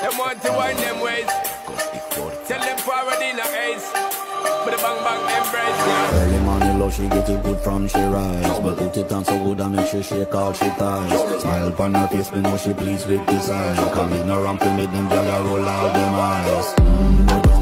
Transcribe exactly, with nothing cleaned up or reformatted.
Them want to wind them ways. Tell them forward in a ace. But the bang bang embrace now. Early morning love, she get it good from she rise. But put it on so good and make she shake all she ties. Smile upon her face, me know she pleased with this eye. Come ignorant to make them gyal roll out them eyes. Mm,